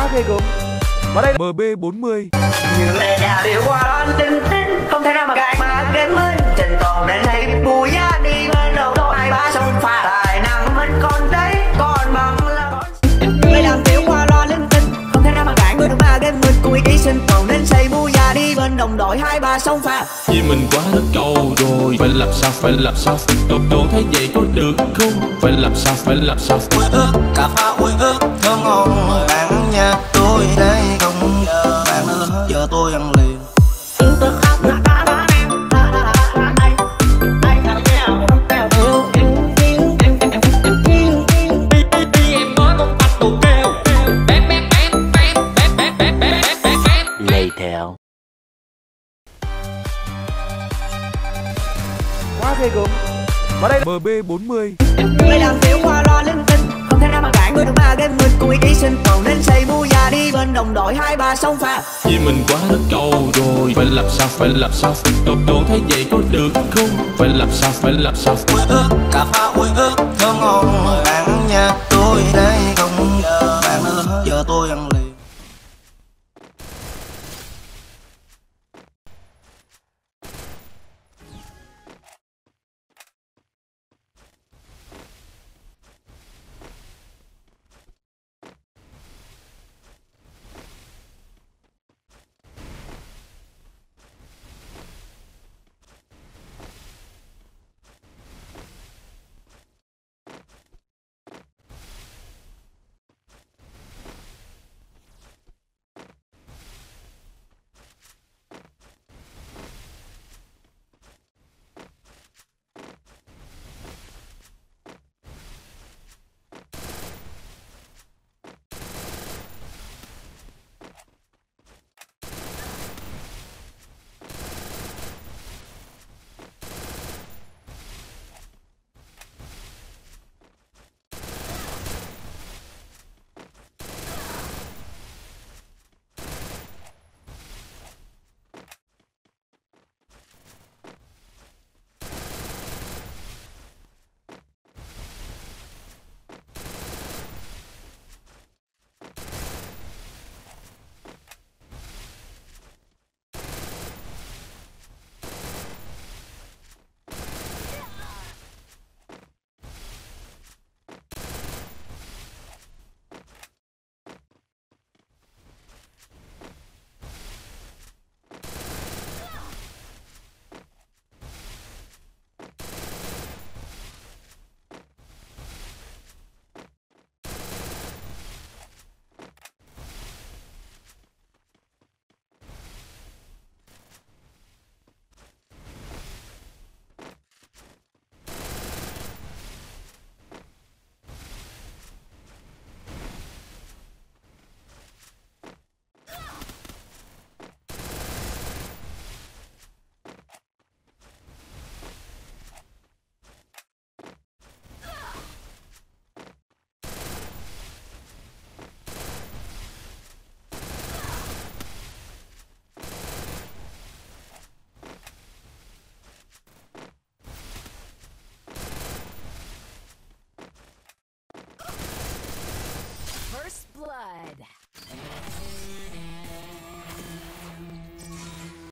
Quá ghê gớm. Vào đây MB40. Những lệ đào điệu qua đó tinh tinh, không thể nào mà cãi mà kém hơn. Trình còn đến thấy bùi giá đi bên đầu đôi hai ba sông pha. Tài năng mình còn thấy, còn bằng là còn lệ đào điệu qua lo linh tinh, không thể nào mà cãi người được ba game mình cùng ý chí sinh tồn nên xây bùi giá đi bên đồng đội hai ba sông pha. Vì mình quá rất cầu rồi, phải làm sao tôi thấy vậy có được không? Phải làm sao ui ước cà phê ui ước thơm ngon bạn nhà tôi đây không bạn nữa giờ tôi ăn liền. Quá ghê gớm. Vào đây MB40. Người làm tiểu qua lo linh tinh, không thể nào mà cãi người được ba game mình cùng ý chí sinh tồn nên xây bùi giá đi bên đồng đội hai ba sông pha. Vì mình quá rất cầu rồi, phải làm sao tôi thấy vậy có được không? Phải làm sao ui ước cà phê ui ước thơm ngon bạn nhà tôi đây không bạn nữa giờ tôi ăn liền.